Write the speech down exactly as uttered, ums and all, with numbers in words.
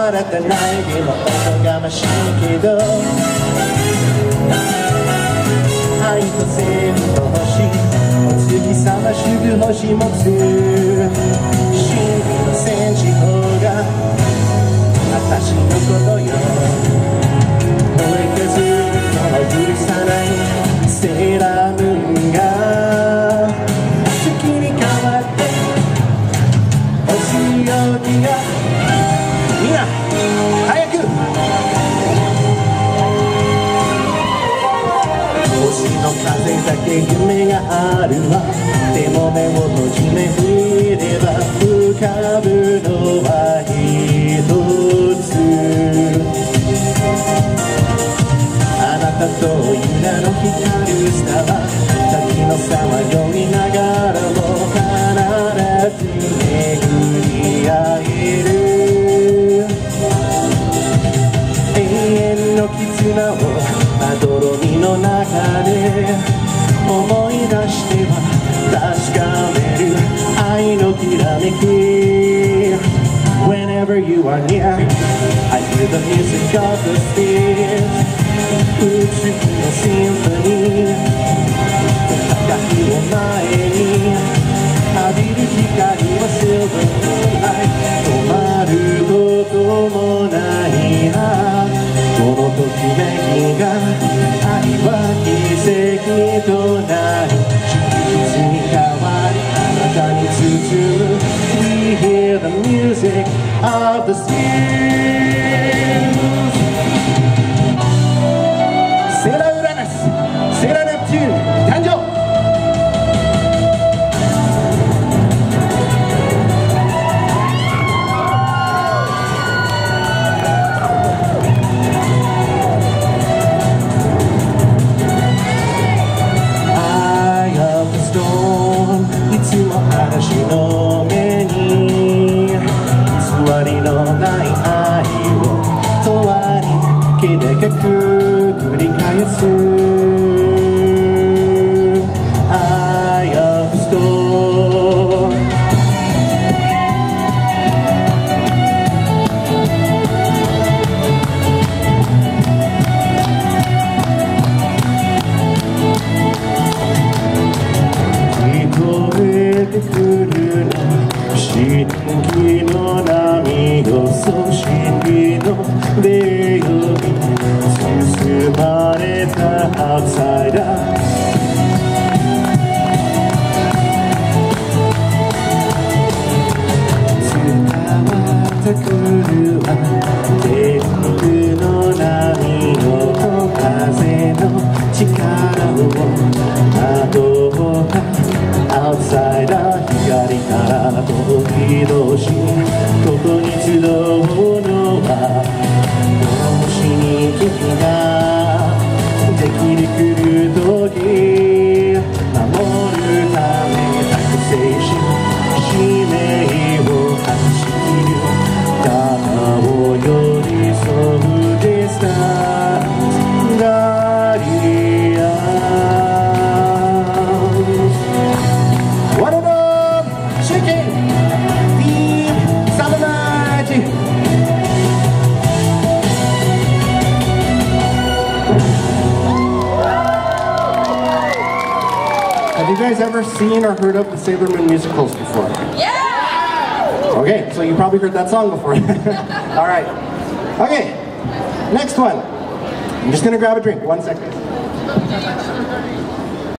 まれてない日もおこがましいけど愛と正義と星お月様祝星持つ真理の戦士法が私のことよ追い削るのを許さないセーラームーンが月に変わってお仕置きがみんな早く星の風だけ夢があるわでも目を閉じ目見れば浮かぶのは一つあなたと夢の光るスターは滝のさまよいながらも必ず巡り合える永遠の絆をまどろみの中で思い出しては確かめる愛のきらめき Whenever you are near I hear the music of the spheres 宇宙のシンフォニー高きを前に浴びる光は Silver Moonlight 止まることもないこのときめきが愛は奇跡となり祝日に変わりあなたに包む We hear the music of the spheres セラウラナスセラネプチューン誕生嵐の目に偽りのない愛を永遠に気でかく繰り返す Eye of the storm 聞こえてくるの不思議の波をそしのベールに包まれたアウトサイダー伝わってくるわ天空の波の風の力を惑ったアウトサイダー光から時々ここに集うのは星に君ができる来る時守るため託生し使命を発し切る肩を寄り添うディスタンスガリアンHave you guys ever seen or heard of the Sailor Moon musicals before? Yeah! Okay, so you probably heard that song before. Alright. Okay, next one. I'm just gonna grab a drink, one second.